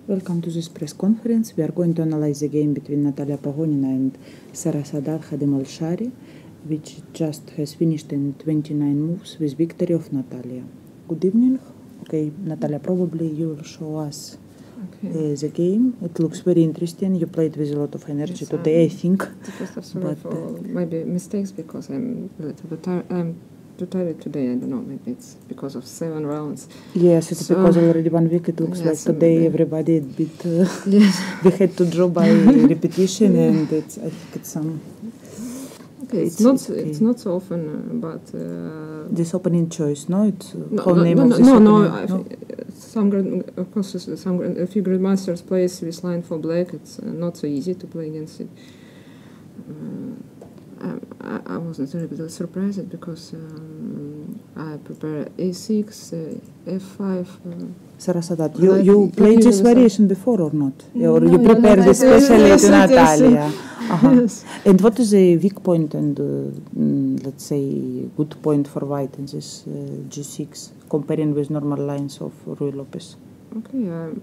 Welcome to this press conference. We are going to analyze the game between Natalia Pagonina and Sara Sadat Khadem-Al-Shari, which just has finished in 29 moves with victory of Natalia. Good evening. Okay, Natalia, probably you will show us the game. It looks very interesting. You played with a lot of energy today, I think. First of all, for maybe mistakes because I'm a little bit tired. I'm too tired today. I don't know. Maybe it's because of 7 rounds. Yes, it's because already 1 week. It looks like today everybody a bit. We had to draw by repetition, and I think it's some. Okay, it's not so often, but this opening choice, no? It's no. I think of course, a few grandmasters plays with line for black. It's not so easy to play against it. I wasn't really surprised because I prepare a6, f5. Sara Sadat, you played this variation before or not? Or you prepared especially to Natalia? Yes. And what is the weak point and let's say good point for white in this g6 comparing with normal lines of Ruy Lopez? Okay,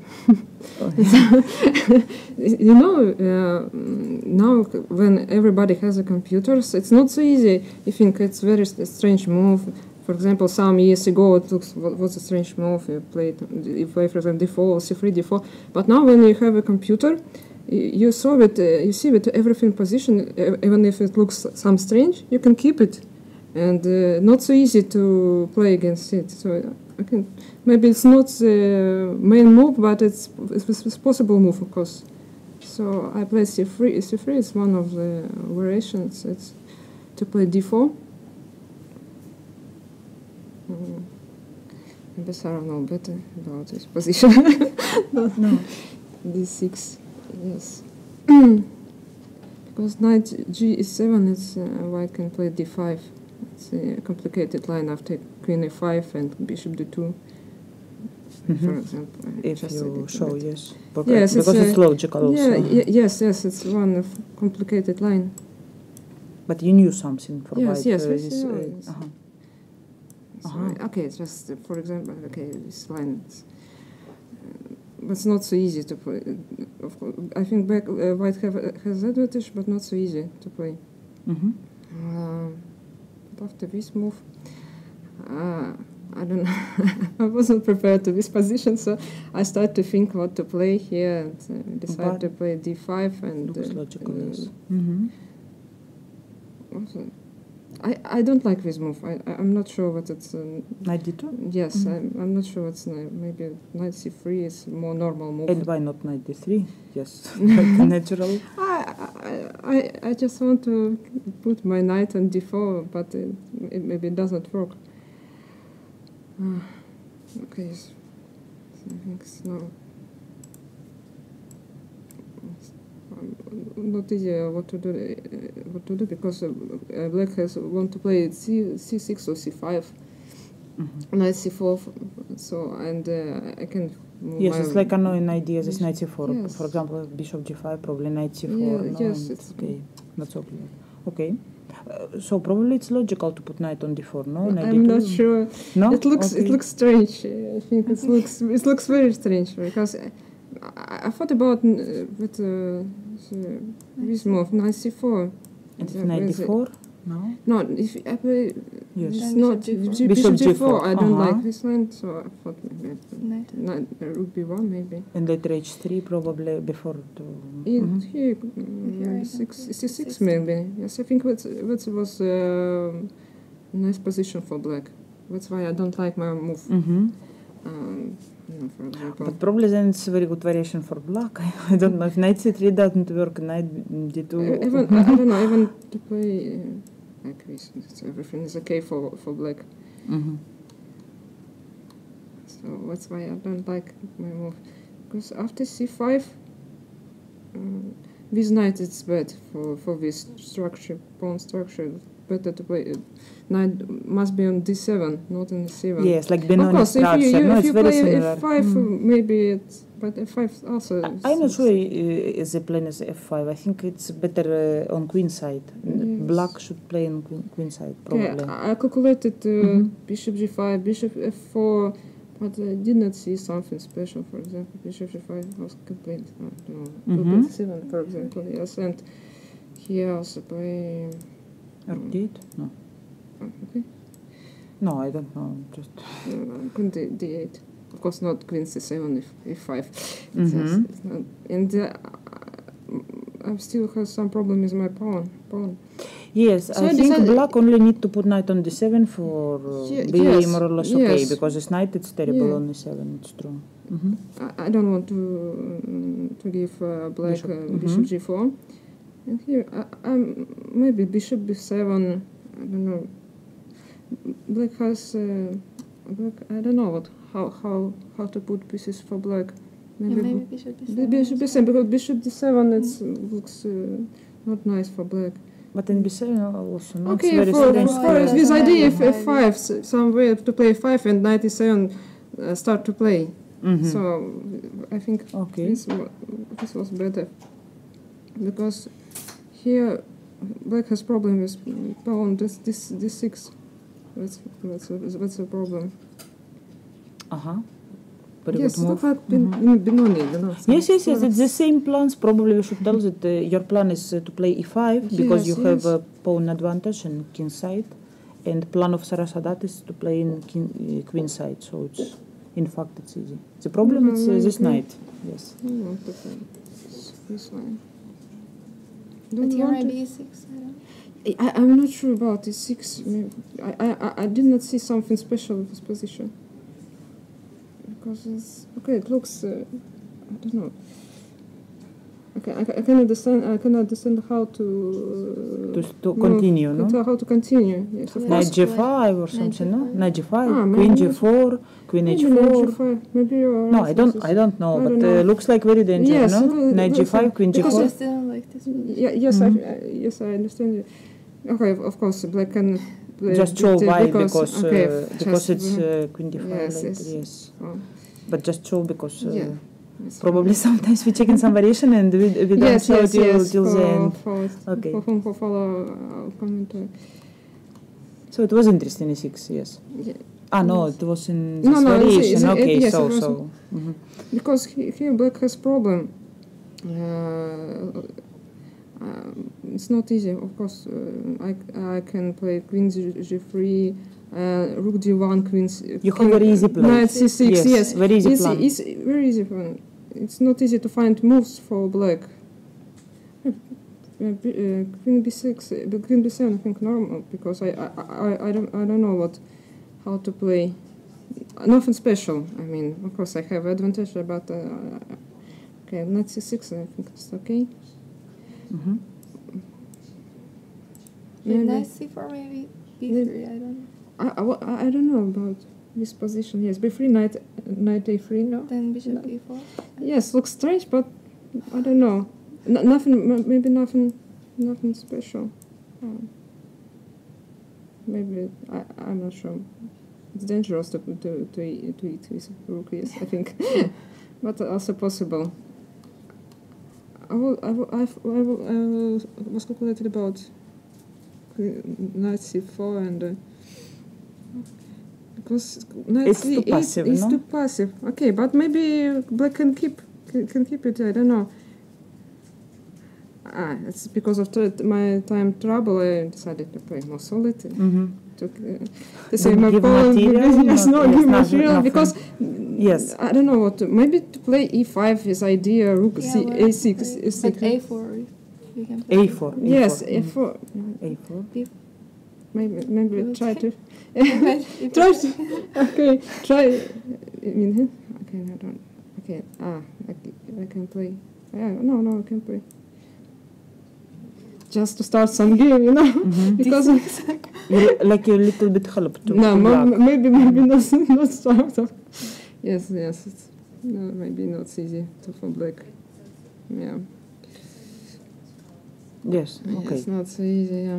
now when everybody has a computers, it's not so easy. I think it's very strange move. For example, some years ago, it looks was a strange move. You play, for example, d4, c3, d4. But now, when you have a computer, you saw it. You see that everything position, even if it looks some strange, you can keep it, and not so easy to play against it. So I can. Maybe it's not the main move, but it's possible move, of course. So I play c3. C3 is one of the variations. It's to play d4. Maybe Sarah knows better about this position. No. d6, yes. Because knight g7, it's white can play d5. It's a complicated line after queen a5 and bishop d2. For example, if you show yes, yes, because it's logical also. Yes, it's one complicated line. But you knew something for white. Yes. Okay, it's just for example, this line. But it's not so easy to play. Of course, I think white has advantage, but not so easy to play. After this move, I don't know. I wasn't prepared to this position, so I started to think what to play here and decided to play d5 and. Looks logical, yes. Also, I don't like this move. I'm not sure what it's. Knight d2. Yes, I'm not sure what's maybe knight c3 is more normal move. And why not knight d3? Yes, natural. I just want to put my knight on d4, but it maybe doesn't work. Okay, so I think it's not easy what to do because black want to play c6 or c5, knight c4. So and I can. Yes, it's like annoying idea. This knight c4, yes. For example, bishop g5, probably knight c4. Yes, it's okay. Not so clear. Okay. So probably it's logical to put knight on d4, no? I'm not sure. No, it looks strange. I think it looks very strange because I thought about with this move knight c4. And if knight d4, no. No, if I play yes. not bishop g4, I don't like this line, so I thought maybe knight rook b1 maybe. And later h3 probably before to. Here, c6 maybe. Yes, I think that was a nice position for black. That's why I don't like my move. For example. But probably then it's a very good variation for black. I don't know if knight c3 doesn't work, knight d2. I don't know, even to play like this, everything is okay for black. So that's why I don't like my move. Because after c5, this knight it's bad for this structure, pawn structure. Better to play. Knight must be on d7, not on c7. Yes, like Benoni structure. If you play similar. f5, maybe it's. But f5 also. I'm not sure the plan is f5. I think it's better on queen side. Yes. Black should play on queen side, probably. I calculated bishop g5, bishop f4, but I did not see something special. For example, bishop g5 was complete. I don't know, Mhm. rook d7, for example. Yes, and he also play. Rook d8? No. Okay. No, I don't know. Just. Queen d8. Of course, not queen c7 if 5. Mhm. It's not, and I still have some problem with my pawn. Yes, So I I think decided- black only need to put knight on d7 for be Yes, more or less okay, yes. because this knight it's terrible Yeah. on e7. It's true. Mhm. I don't want to give black Bishop. bishop Mhm. g4. And here, maybe bishop b7. I don't know. Black has black. I don't know how to put pieces for black. Yeah, maybe bishop b7. Bishop b7 because bishop d7 looks not nice for black. But in b7 also not Okay, very for strange. for- this Yeah, idea yeah. of f5, some way to play f5 and knight e7 start to play. Mhm. So I think Okay. this was better because here black has problem with pawn this6. That's a problem. Uh-huh. Very Yes, good move. look at Benoni, you know. Yes, it's the same plans. Probably we should tell that your plan is to play e5 because Yes, you have yes. a pawn advantage in king side, and plan of Sarasadat is to play in queen side. So it's in fact it's easy. The problem is this Okay. knight. Yes. I don't want to play this line. But Don't here want to- maybe e6. I don't know. I'm not sure about e6. I did not see something special with this position. Because it's okay. It looks. I don't know. Okay, I can understand. I can understand how to. To continue, no? How to continue? Yes, of Yeah. course. Knight g5 or something, no? G5. Knight g5, Ah, queen maybe g4, queen Maybe h4. knight g5. Maybe you're No, right, I don't. this is- I don't know, I but don't know. looks like very dangerous, Yes, no? it Knight looks g5, like- queen Because g4. I still don't like this one. Yes, Mhm. yes, I understand you. Okay, of course, black can play Just show d- why because okay, because just, it's queen d5 yes, later. yes. Yes, oh, but just show because yeah. Yes, probably sometimes we check in some variation and we don't yes, show yes, till yes, till the end. Okay. For follow commentary. So it was interesting e6, yes. Yeah. Ah no, Yes. it was in No, this no, it's- variation. it's- Okay, yes, so it was- so. Mhm. Because here black has problem. It's not easy. Of course, I can play queen g3, rook d1, queen. You have very easy play. Knight c6. Yes, very easy it's, plan. it's very easy plan. It's not easy to find moves for black. Queen b6, queen b7. I think normal because I don't know how to play. Nothing special. I mean, of course, I have advantage, but okay, knight c6. I think it's okay. Mhm. Maybe knight c4, maybe b3. I don't know. I don't know about this position. Yes, b3, knight a3. No. Then bishop e4. Yes, looks strange, but I don't know. Nothing. Maybe nothing special. Maybe I'm not sure. It's dangerous to eat with rook. Yes, I think, but also possible. I was calculated about knight c4 and because knight It's too c8 passive, is no? too passive. Okay, but maybe black can keep it. I don't know. It's because of my time trouble. I decided to play more solid. Mhm. To save my give pawn. material, Yes, not- no, yes, give nothing- material nothing. because Yes. I don't know what to. Maybe to play e5 is idea. Rook Yeah, c well, a6 is But a4, you can play A4. Yes, Mhm. f4. A4. Maybe You will try to You try can- to. Okay, try. I mean, okay, I don't. Okay, I can play. Yeah, no, I can play. Just to start some game, you know, because Like a little bit help to no, black. maybe not start. Yes, it's no, maybe not easy for black. Yeah, Yes, okay. it's not so easy. Yeah,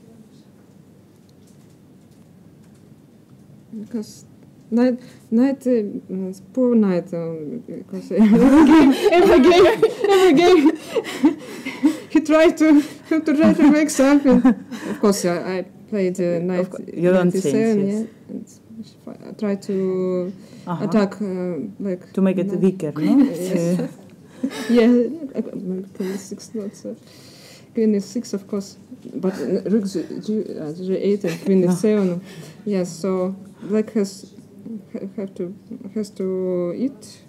because night, poor night. Because every game, he tried to make something. Of course, I played knight. You don't knight change, e7, yes. yeah. try to Uh-huh. attack like To make it no. weaker, no? Yes. Yeah, maybe queen d6, not queen d6, of course, but rook g8 and queen d7. Yes, so black has to eat.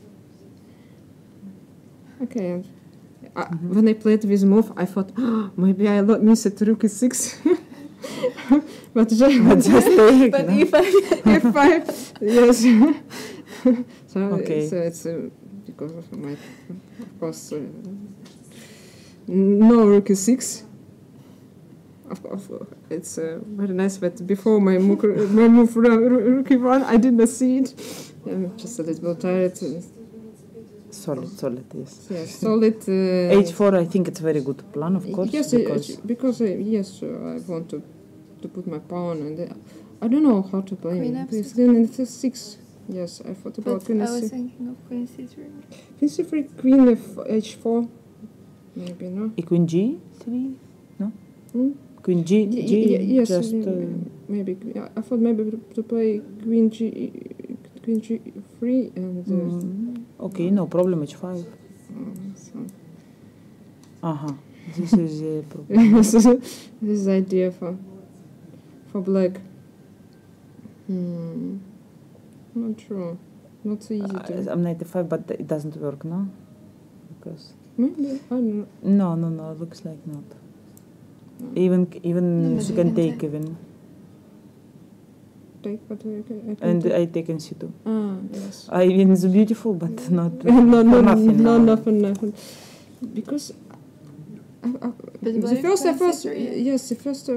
Okay, and when I played this move, I thought maybe I missed rook e6, but Just take. But no? f5, yes. So Okay. it's because of my, of course, no rook e6. Of course, it's very nice that before my move rook e1, I did not see it. I'm just a little bit tired. Solid, yes. Yes, solid. H4, I think it's very good plan, of course. Yes, because yes, I want to put my pawn, and I don't know how to play. Queen This f6. queen f6. Yes, I thought about But queen I was f6. thinking of queen c3. Queen c3, queen h4. Maybe no. Queen G3? No? Hmm? Queen G, Yes, just... maybe. I thought maybe to play queen g3 and. Okay, no problem, H5. So. Uh-huh. This is a problem. this is the idea for black. Not sure. Not so easy to. I'm 95, but it doesn't work, no? Because... Maybe I don't know. No, looks like not. Even No, you but can you can take take. even. Take, but I can And take. I take in C2. Yes. I mean, it's beautiful, but not no, for nothing. no, no. nothing. Because But the what if first, queen c3? yes, the first.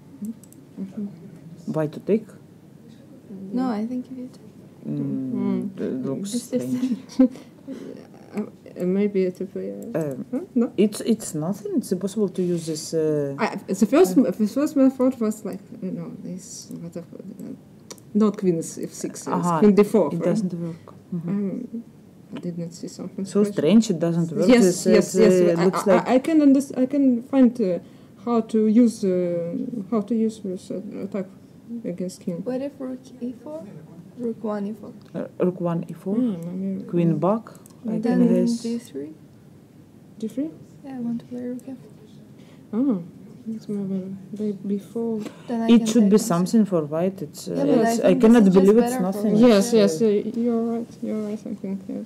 Why to take? No, I think if you take. It looks It's just- strange. Maybe to play. No. It's nothing. It's impossible to use this. The first method was like this not queen f6, it's queen d4. It doesn't work. I did not see something So special. strange. It doesn't work. Yes, This, yes. looks like I can understand. I can find how to use this attack against king. What if rook e4? Rook 1 e4. rook 1 e4, Maybe queen back. I Then can guess. d3. d3. Yeah, I want to play rook f. Oh, it's maybe before. Then I It can should take be this. something for white. It's. Yeah, but I I think cannot this is just believe it's better for nothing. white. Yes, yes, you're right. You're right. I think yes.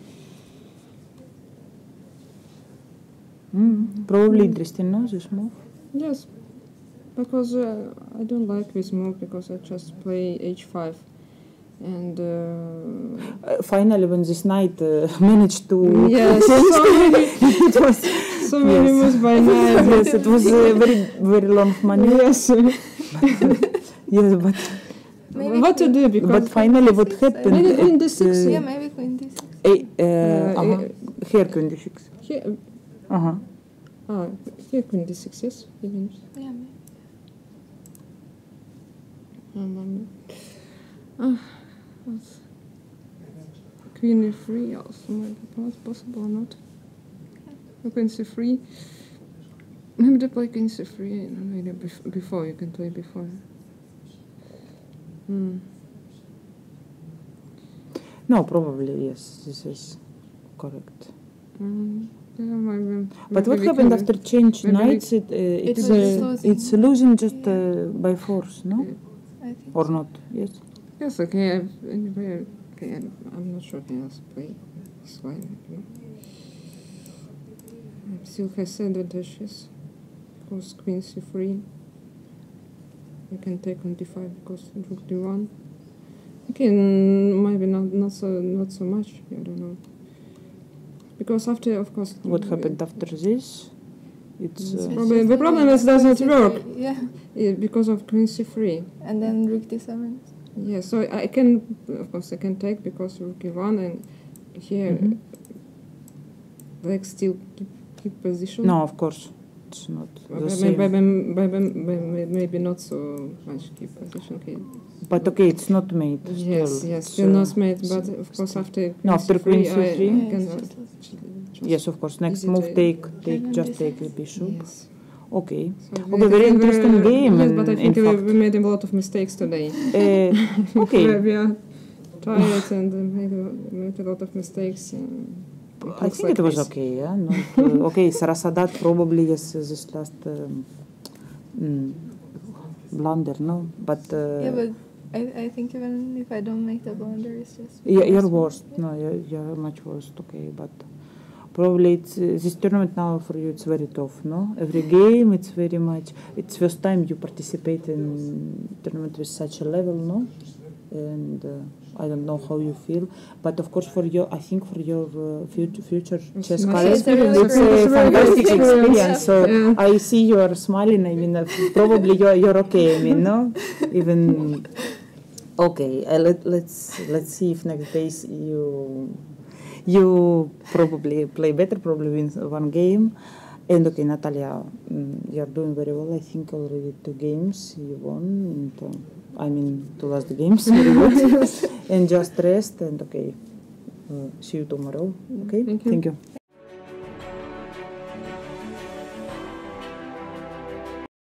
Probably interesting, no? This move. Yes, because I don't like this move because I just play h5, and Finally, when this knight managed to. yes, It was. so many Yes. moves by knight. Yes, it was a very long maneuver. Yes, Yes, but Maybe what to queen- do because but finally, what d6, happened? Maybe queen it, d6, Yeah, maybe queen d6. Here queen d6. here, here queen d6. Yes, even. Yeah, maybe. Queen e3 also might be possible or not. Queen c3. Maybe they play queen c3. Maybe before you can play before. No, probably yes. This is correct. Yeah, maybe, But maybe what we happened can- after change maybe we- knights? was just losing. It's losing just by force, no? I think. Or not? Yes. Yes, okay. Anyway, okay. I'm not sure he has play this line. Still has advantages because queen c3. You can take on d5 because rook d1. Okay, maybe not so much. I don't know. Because after, of course. What happened after this? It's It's Probably- just the problem like is doesn't queen work. c3, Yeah, Because of queen c3. and then rook d7. Yeah, so I can, of course, I can take because rook e1 and here, black still keep position. no, of course, it's not the same. Maybe not so much keep position. Okay. But okay, it's not made. Yes, still. yes, It's, still not made, but of course after No, after queen c3. I Yeah, can it's just Yes, of course. Next Easy move, to- take, then just this take the is- bishop. Yes. Okay. So Okay, very interesting game. Yes, but I in think fact. we made a lot of mistakes today. Okay. We are tired and made a lot of mistakes. I think it was okay, yeah. Okay, Sarasadat probably yes, this last blunder, no, but Yeah, but I think even if I don't make the blunder, it's just. you're worse. No, you're much worse. Okay, but probably it's this tournament now for you. It's very tough, no. Every game, it's very much. It's first time you participate in tournament with such a level, no, and. I don't know how you feel, but of course for your, I think for your future chess career, it's a fantastic experience. So Yeah. I see you are smiling. I mean, probably you're okay. I mean, no, even okay. Let's see if next days you probably play better, probably win one game. And okay, Natalia, you're doing very well. I think already 2 games you won. And, I mean, 2 last games, very good. And just rest and okay, see you tomorrow. Okay, Thank you. Thank you.